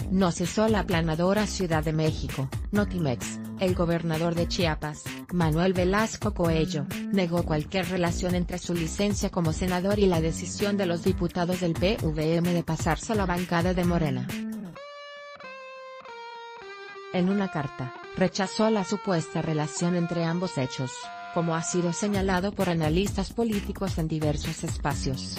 no cesó la aplanadora Ciudad de México, Notimex. El gobernador de Chiapas, Manuel Velasco Coello, negó cualquier relación entre su licencia como senador y la decisión de los diputados del PVM de pasarse a la bancada de Morena. En una carta, rechazó la supuesta relación entre ambos hechos, como ha sido señalado por analistas políticos en diversos espacios.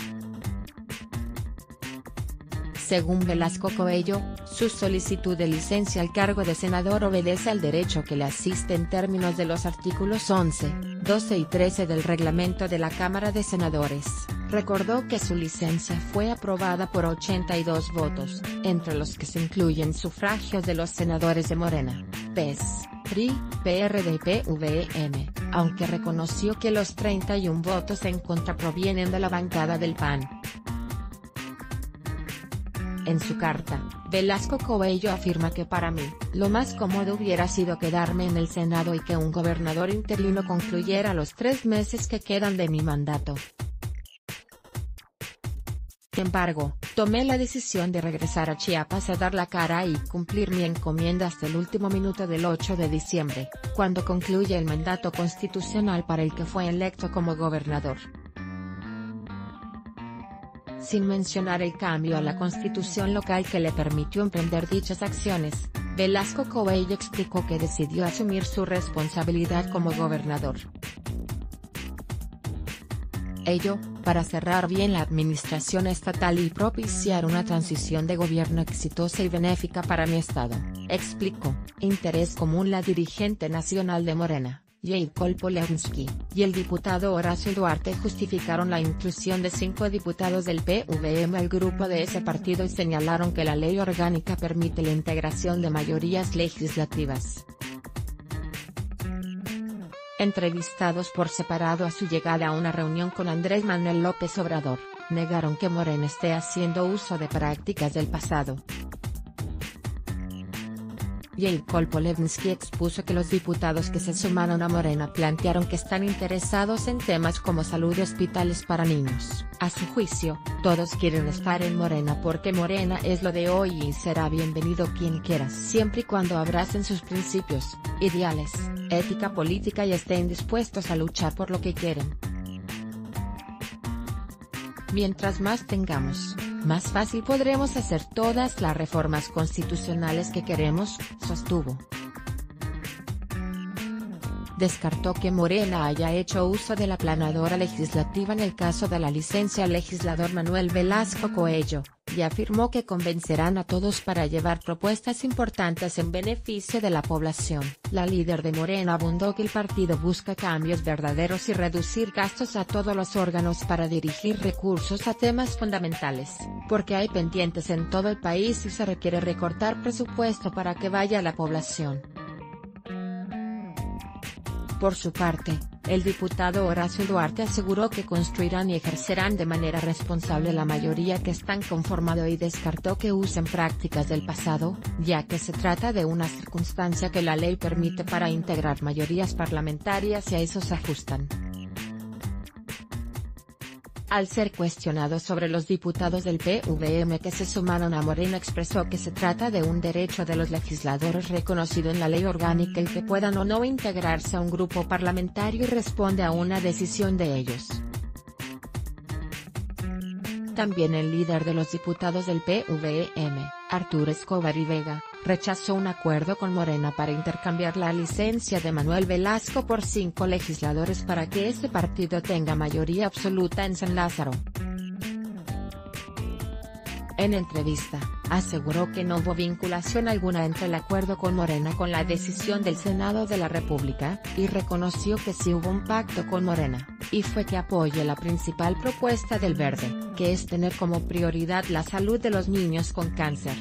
Según Velasco Coello, su solicitud de licencia al cargo de senador obedece al derecho que le asiste en términos de los artículos 11, 12 y 13 del reglamento de la Cámara de Senadores. Recordó que su licencia fue aprobada por 82 votos, entre los que se incluyen sufragios de los senadores de Morena, PES, PRI, PRD y PVM, aunque reconoció que los 31 votos en contra provienen de la bancada del PAN. En su carta, Velasco Coello afirma que para mí, lo más cómodo hubiera sido quedarme en el Senado y que un gobernador interino concluyera los 3 meses que quedan de mi mandato. Sin embargo, tomé la decisión de regresar a Chiapas a dar la cara y cumplir mi encomienda hasta el último minuto del 8 de diciembre, cuando concluye el mandato constitucional para el que fue electo como gobernador. Sin mencionar el cambio a la constitución local que le permitió emprender dichas acciones, Velasco Coello explicó que decidió asumir su responsabilidad como gobernador. Ello, para cerrar bien la administración estatal y propiciar una transición de gobierno exitosa y benéfica para mi estado, explicó. Interés común. La dirigente nacional de Morena, Jacob Polensky, y el diputado Horacio Duarte justificaron la inclusión de 5 diputados del PVM al grupo de ese partido y señalaron que la ley orgánica permite la integración de mayorías legislativas. Entrevistados por separado a su llegada a una reunión con Andrés Manuel López Obrador, negaron que Morena esté haciendo uso de prácticas del pasado. Jacob Polensky expuso que los diputados que se sumaron a Morena plantearon que están interesados en temas como salud y hospitales para niños. A su juicio, todos quieren estar en Morena porque Morena es lo de hoy y será bienvenido quien quiera siempre y cuando abracen sus principios, ideales, ética política y estén dispuestos a luchar por lo que quieren. Mientras más tengamos, más fácil podremos hacer todas las reformas constitucionales que queremos, sostuvo. Descartó que Morena haya hecho uso de la aplanadora legislativa en el caso de la licencia al legislador Manuel Velasco Coello, y afirmó que convencerán a todos para llevar propuestas importantes en beneficio de la población. La líder de Morena abundó que el partido busca cambios verdaderos y reducir gastos a todos los órganos para dirigir recursos a temas fundamentales, porque hay pendientes en todo el país y se requiere recortar presupuesto para que vaya a la población. Por su parte, el diputado Horacio Duarte aseguró que construirán y ejercerán de manera responsable la mayoría que están conformado y descartó que usen prácticas del pasado, ya que se trata de una circunstancia que la ley permite para integrar mayorías parlamentarias y a eso se ajustan. Al ser cuestionado sobre los diputados del PVM que se sumaron a Morena expresó que se trata de un derecho de los legisladores reconocido en la ley orgánica el que puedan o no integrarse a un grupo parlamentario y responde a una decisión de ellos. También el líder de los diputados del PVM, Arturo Escobar y Vega, rechazó un acuerdo con Morena para intercambiar la licencia de Manuel Velasco por 5 legisladores para que ese partido tenga mayoría absoluta en San Lázaro. En entrevista, aseguró que no hubo vinculación alguna entre el acuerdo con Morena con la decisión del Senado de la República, y reconoció que sí hubo un pacto con Morena, y fue que apoye la principal propuesta del Verde, que es tener como prioridad la salud de los niños con cáncer.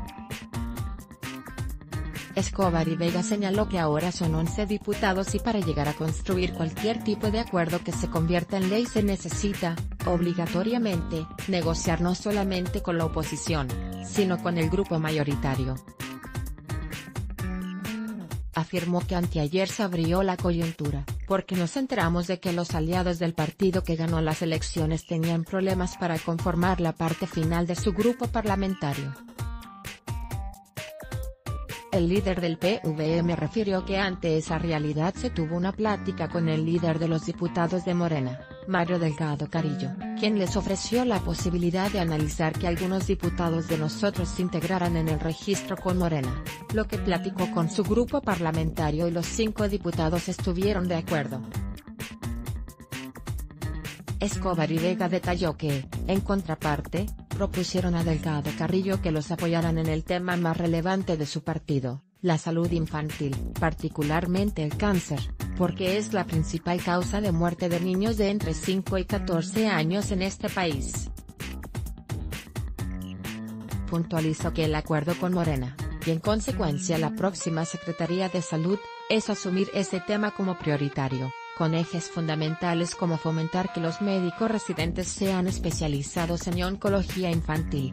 Escobar y Vega señaló que ahora son 11 diputados y para llegar a construir cualquier tipo de acuerdo que se convierta en ley se necesita, obligatoriamente, negociar no solamente con la oposición, sino con el grupo mayoritario. Afirmó que anteayer se abrió la coyuntura, porque nos enteramos de que los aliados del partido que ganó las elecciones tenían problemas para conformar la parte final de su grupo parlamentario. El líder del PVM refirió que ante esa realidad se tuvo una plática con el líder de los diputados de Morena, Mario Delgado Carrillo, quien les ofreció la posibilidad de analizar que algunos diputados de nosotros se integraran en el registro con Morena, lo que platicó con su grupo parlamentario y los 5 diputados estuvieron de acuerdo. Escobar y Vega detalló que, en contraparte, propusieron a Delgado Carrillo que los apoyaran en el tema más relevante de su partido, la salud infantil, particularmente el cáncer, porque es la principal causa de muerte de niños de entre 5 y 14 años en este país. Puntualizó que el acuerdo con Morena, y en consecuencia la próxima Secretaría de Salud, es asumir ese tema como prioritario, con ejes fundamentales como fomentar que los médicos residentes sean especializados en oncología infantil.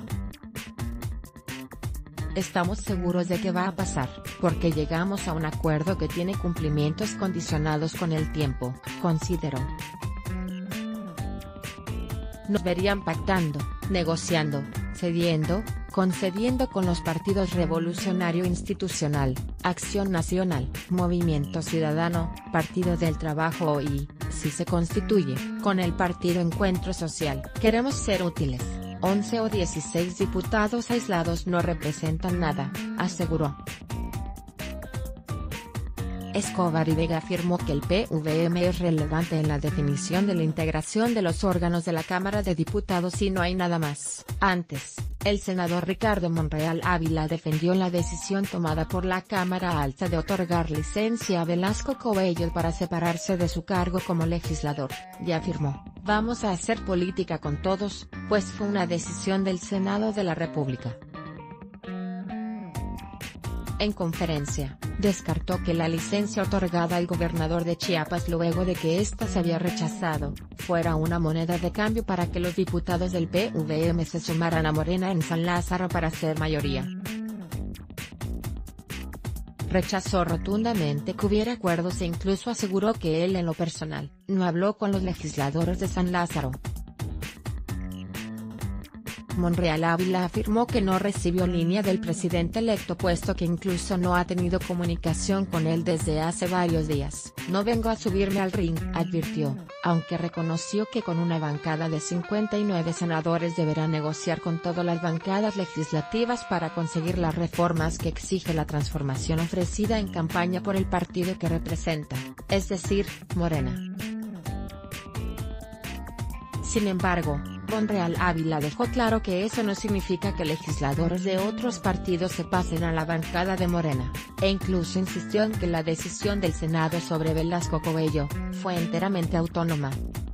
Estamos seguros de que va a pasar, porque llegamos a un acuerdo que tiene cumplimientos condicionados con el tiempo, consideró. Nos verían pactando, negociando, cediendo, concediendo con los partidos Revolucionario Institucional, Acción Nacional, Movimiento Ciudadano, Partido del Trabajo y, si se constituye, con el Partido Encuentro Social. Queremos ser útiles. 11 o 16 diputados aislados no representan nada, aseguró. Escobar y Vega afirmó que el PVM es relevante en la definición de la integración de los órganos de la Cámara de Diputados y no hay nada más. Antes, el senador Ricardo Monreal Ávila defendió la decisión tomada por la Cámara Alta de otorgar licencia a Velasco Coello para separarse de su cargo como legislador, y afirmó: "Vamos a hacer política con todos, pues fue una decisión del Senado de la República". En conferencia, descartó que la licencia otorgada al gobernador de Chiapas luego de que ésta se había rechazado, fuera una moneda de cambio para que los diputados del PVM se sumaran a Morena en San Lázaro para ser mayoría. Rechazó rotundamente que hubiera acuerdos e incluso aseguró que él en lo personal, no habló con los legisladores de San Lázaro. Monreal Ávila afirmó que no recibió línea del presidente electo puesto que incluso no ha tenido comunicación con él desde hace varios días. "No vengo a subirme al ring", advirtió, aunque reconoció que con una bancada de 59 senadores deberá negociar con todas las bancadas legislativas para conseguir las reformas que exige la transformación ofrecida en campaña por el partido que representa, es decir, Morena. Sin embargo, Monreal Ávila dejó claro que eso no significa que legisladores de otros partidos se pasen a la bancada de Morena, e incluso insistió en que la decisión del Senado sobre Velasco Coello fue enteramente autónoma.